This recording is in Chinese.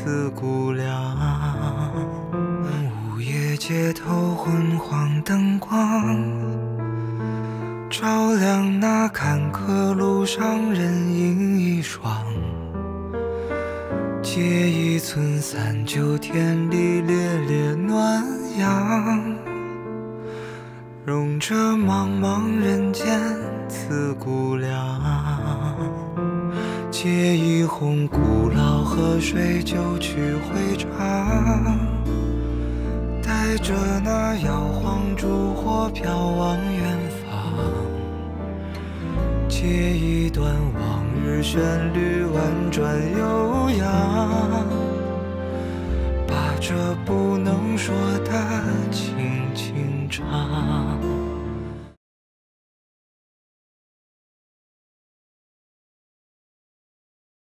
此姑娘。午夜街头昏黄灯光，照亮那坎坷路上人影一双。借一寸39天里烈烈暖阳，容这茫茫人间此姑娘。借一泓古老河水就去回肠，带着那摇晃烛火飘往远方。借一段往日旋律婉转悠扬，把这不